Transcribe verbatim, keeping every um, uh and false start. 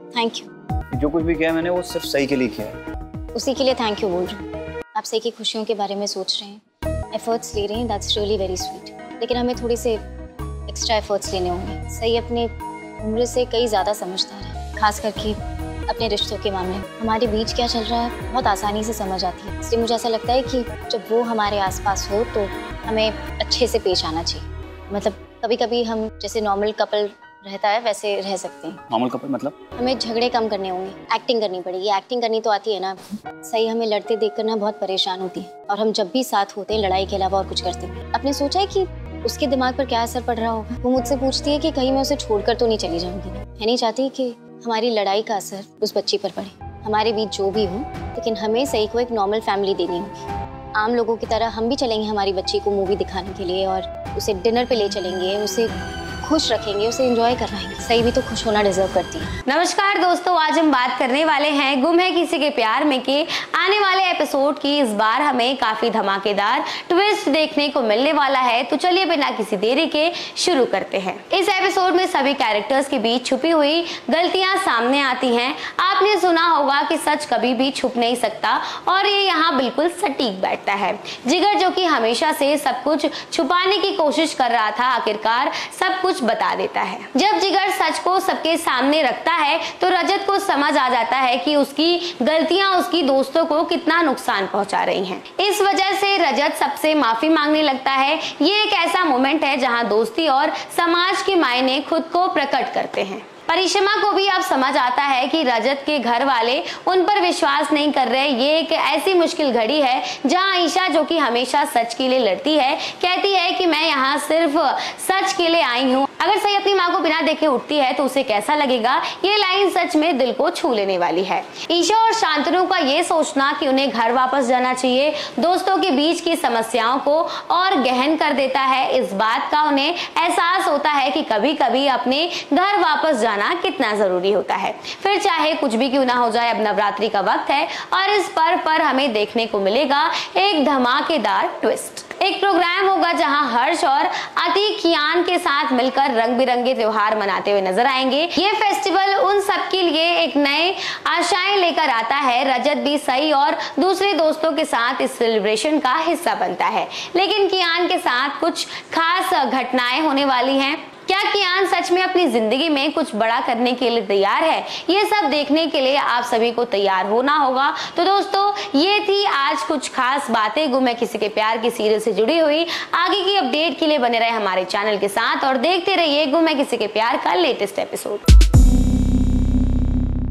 Thank you. जो कुछ भी किया मैंने वो सिर्फ सही के लिए किया है। उसी के लिए थैंक यू बोल रही हूँ। आप सही की खुशियों के बारे में सोच रहे हैं, एफर्ट्स ले रहे हैं, दैट्स रियली वेरी स्वीट। लेकिन हमें थोड़े से एक्स्ट्रा एफर्ट्स लेने होंगे। सही अपने उम्र से कई ज़्यादा समझदार है, खास करके अपने रिश्तों के मामले में। हमारे बीच क्या चल रहा है बहुत आसानी से समझ आती है, इसलिए मुझे ऐसा लगता है कि जब वो हमारे आसपास हो तो हमें अच्छे से पेश आना चाहिए। मतलब कभी कभी हम जैसे नॉर्मल कपल रहता है वैसे रह सकते हैं। नॉर्मल कपल मतलब? हमें झगड़े कम करने होंगे, एक्टिंग करनी पड़ेगी। एक्टिंग करनी तो आती है ना। सही हमें लड़ते देखकर ना बहुत परेशान होती है, और हम जब भी साथ होते हैं लड़ाई के अलावा और कुछ करते हैं। आपने सोचा है कि उसके दिमाग पर क्या असर पड़ रहा होगा? वो मुझसे पूछती है कि कहीं मैं उसे छोड़कर तो नहीं चली जाऊंगी। मैं नहीं चाहती कि हमारी लड़ाई का असर उस बच्ची पर पड़े। हमारे बीच जो भी हो, लेकिन हमें सही को एक नॉर्मल फैमिली देनी होगी। आम लोगों की तरह हम भी चलेंगे हमारी बच्ची को मूवी दिखाने के लिए, और उसे डिनर पे ले चलेंगे, उसे खुश रखेंगे, उसे एंजॉय करवाएंगे। सही भी तो खुश होना डिजर्व करती है। नमस्कार दोस्तों, आज हम बात करने वाले हैं गुम है किसी के प्यार में के आने वाले एपिसोड की। इस बार हमें काफी धमाकेदार ट्विस्ट देखने को मिलने वाला है, तो चलिए बिना किसी देरी के शुरू करते हैं। इस एपिसोड में सभी कैरेक्टर्स के बीच छुपी हुई गलतियां सामने आती हैं। आपने सुना होगा कि सच कभी भी छुप नहीं सकता, और ये यहाँ बिल्कुल सटीक बैठता है। जिगर जो कि हमेशा से सब कुछ छुपाने की कोशिश कर रहा था, आखिरकार सब कुछ बता देता है। जब जिगर सच को सबके सामने रखता है तो रजत को समझ आ जाता है कि उसकी गलतियां उसकी दोस्तों को कितना नुकसान पहुंचा रही हैं। इस वजह से रजत सबसे माफी मांगने लगता है। ये एक ऐसा मोमेंट है जहां दोस्ती और समाज के मायने खुद को प्रकट करते हैं। परिश्रमा को भी अब समझ आता है कि रजत के घर वाले उन पर विश्वास नहीं कर रहे। ये एक ऐसी मुश्किल घड़ी है जहां ईशा जो कि हमेशा सच के लिए लड़ती है, कहती है कि मैं यहाँ सिर्फ सच के लिए आई हूँ। अगर सही अपनी माँ को बिना देखे उठती है तो उसे कैसा लगेगा? ये लाइन सच में दिल को छू लेने वाली है। ईशा और शांतनु का ये सोचना कि उन्हें घर वापस जाना चाहिए दोस्तों के बीच की समस्याओं को और गहन कर देता है। इस बात का उन्हें एहसास होता है कि कभी कभी अपने घर वापस जाना कितना जरूरी होता है, फिर चाहे कुछ भी क्यों ना हो जाए। अब नवरात्रि का वक्त है और इस पर्व पर हमें देखने को मिलेगा एक धमाकेदार ट्विस्ट। एक प्रोग्राम होगा जहां हर्ष और अतीक कियान के साथ मिलकर रंग बिरंगे त्योहार मनाते हुए नजर आएंगे। ये फेस्टिवल उन सब के लिए एक नए आशाएं लेकर आता है। रजत भी सही और दूसरे दोस्तों के साथ इस सेलिब्रेशन का हिस्सा बनता है, लेकिन कियान के साथ कुछ खास घटनाएं होने वाली हैं। क्या कियान सच में अपनी जिंदगी में कुछ बड़ा करने के लिए तैयार है? ये सब देखने के लिए आप सभी को तैयार होना होगा। तो दोस्तों, ये थी आज कुछ खास बातें गुम है किसी के प्यार की सीरियल से जुड़ी हुई। आगे की अपडेट के लिए बने रहे हमारे चैनल के साथ और देखते रहिए गुम है किसी के प्यार का लेटेस्ट एपिसोड।